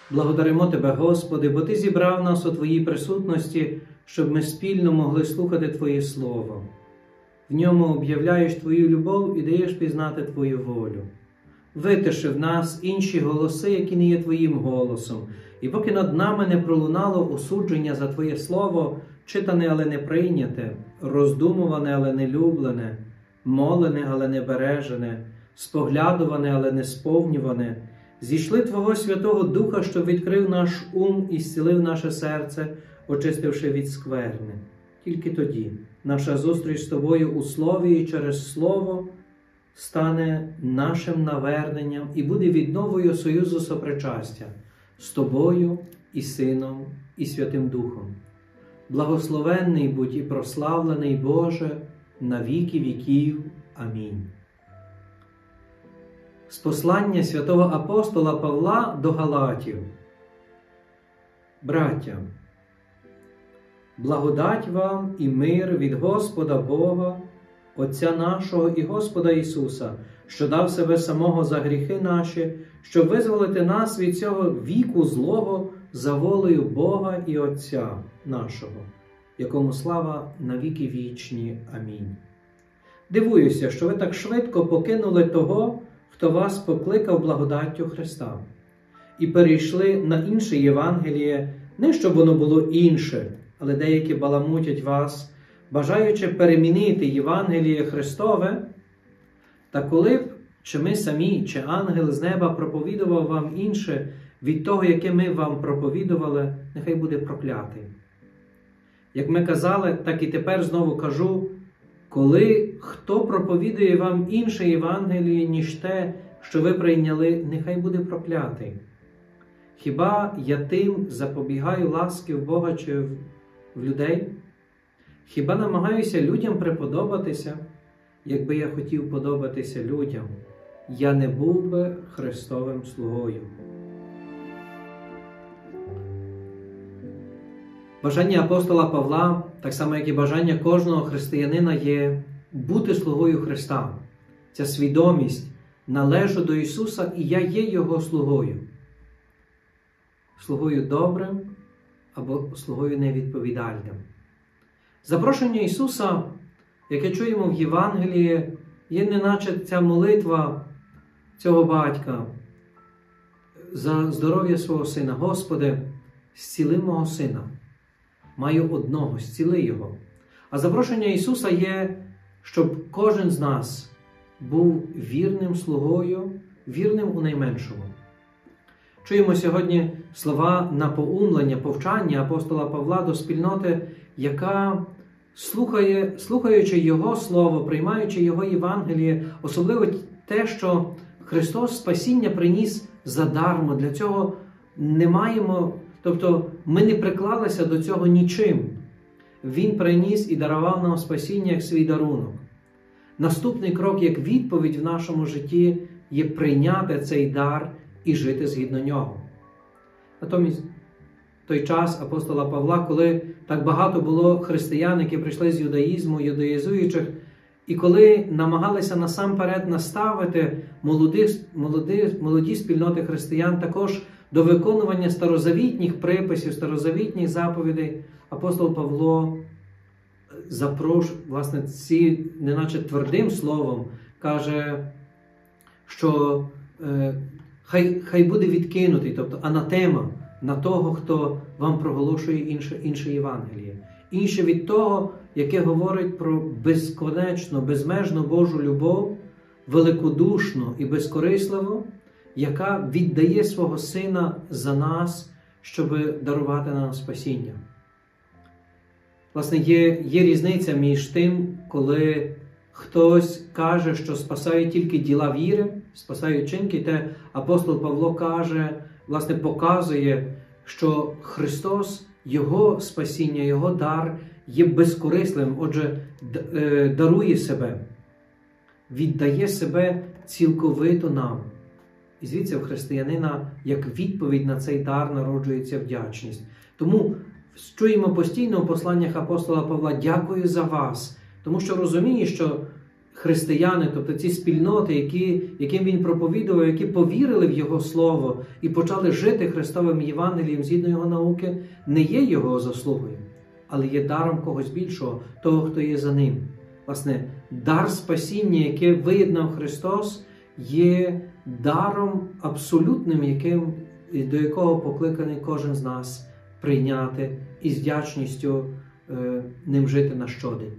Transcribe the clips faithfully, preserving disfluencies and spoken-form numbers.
Благодаримо Тебе, Господи, бо Ти зібрав нас у Твоїй присутності, щоб ми спільно могли слухати Твоє Слово. В ньому об'являєш Твою любов і даєш пізнати Твою волю. Витиши в нас інші голоси, які не є Твоїм голосом, і поки над нами не пролунало осудження за Твоє Слово, читане, але не прийняте, роздумуване, але не люблене, молене, але не бережене, споглядуване, але не сповнюване, зійшли Твого Святого Духа, що відкрив наш ум і зцілив наше серце, очистивши від скверни. Тільки тоді наша зустріч з Тобою у Слові і через Слово стане нашим наверненням і буде відновою союзу сопричастя з Тобою і Сином і Святим Духом. Благословенний будь і прославлений Боже на віки віків. Амінь. З послання святого апостола Павла до Галатів. Браття, благодать вам і мир від Господа Бога, Отця нашого і Господа Ісуса, що дав себе самого за гріхи наші, щоб визволити нас від цього віку злого за волею Бога і Отця нашого, якому слава на віки вічні. Амінь. Дивуюся, що ви так швидко покинули того, хто вас покликав благодаттю Христа, і перейшли на інше Євангеліє, не щоб воно було інше, але деякі баламутять вас, бажаючи перемінити Євангеліє Христове. Та коли б чи ми самі, чи ангел з неба проповідував вам інше від того, яке ми вам проповідували, нехай буде проклятий. Як ми казали, так і тепер знову кажу, коли хто проповідує вам інше Євангеліє, ніж те, що ви прийняли, нехай буде проклятий. Хіба я тим запобігаю ласки в Бога чи в людей? Хіба намагаюся людям приподобатися? Якби я хотів подобатися людям, я не був би Христовим слугою. Бажання апостола Павла, так само як і бажання кожного християнина, є бути слугою Христа. Ця свідомість: належу до Ісуса і я є Його слугою. Слугою добрим або слугою невідповідальним. Запрошення Ісуса, яке чуємо в Євангелії, є неначе ця молитва цього батька за здоров'я свого сина. Господи, зціли мого сина. Маю одного, зціли його. А запрошення Ісуса є, щоб кожен з нас був вірним слугою, вірним у найменшому. Чуємо сьогодні слова напоумлення, повчання апостола Павла до спільноти, яка, слухає, слухаючи Його Слово, приймаючи Його Євангеліє, особливо те, що Христос спасіння приніс задармо, для цього не маємо, тобто ми не приклалися до цього нічим. Він приніс і дарував нам спасіння як свій дарунок. Наступний крок, як відповідь в нашому житті, є прийняти цей дар і жити згідно нього. Натомість, в той час апостола Павла, коли так багато було християн, які прийшли з юдаїзму, юдаїзуючих, і коли намагалися насамперед наставити молоді, молоді, молоді спільноти християн також до виконування старозавітніх приписів, старозавітніх заповідей, апостол Павло запрошує, власне, ці, неначе твердим словом, каже, що е, хай, хай буде відкинутий, тобто анатема на того, хто вам проголошує інше, інше Євангеліє. Інше від того, яке говорить про безконечну, безмежну Божу любов, великодушну і безкорисливу, яка віддає свого Сина за нас, щоб дарувати нам спасіння. Власне, є, є різниця між тим, коли хтось каже, що спасають тільки діла віри, спасають чинки, те апостол Павло каже, власне, показує, що Христос, Його спасіння, Його дар є безкорисливим, отже, дарує себе, віддає себе цілковито нам. І звідси в християнина, як відповідь на цей дар, народжується вдячність. Тому чуємо постійно в посланнях апостола Павла: «Дякую за вас», тому що розуміє, що християни, тобто ці спільноти, які, яким він проповідував, які повірили в Його Слово і почали жити Христовим Євангелієм згідно Його науки, не є Його заслугою, але є даром когось більшого, того, хто є за ним. Власне, дар спасіння, яке виєднав Христос, є даром абсолютним, яким, до якого покликаний кожен з нас прийняти і з вдячністю е, ним жити на щодень.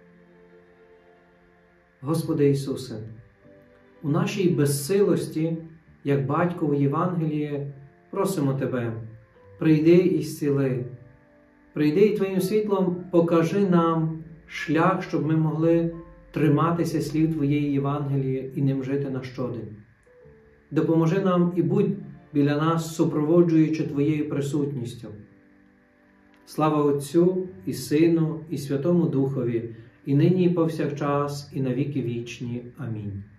Господи Ісусе, у нашій безсилості, як Батько у Євангелії, просимо Тебе, прийди і зціли, прийди і Твоїм світлом покажи нам шлях, щоб ми могли триматися слів Твоєї Євангелії і ним жити на щодень. Допоможи нам і будь біля нас, супроводжуючи Твоєю присутністю. Слава Отцю і Сину і Святому Духові, і нині і повсякчас, і на віки вічні. Амінь.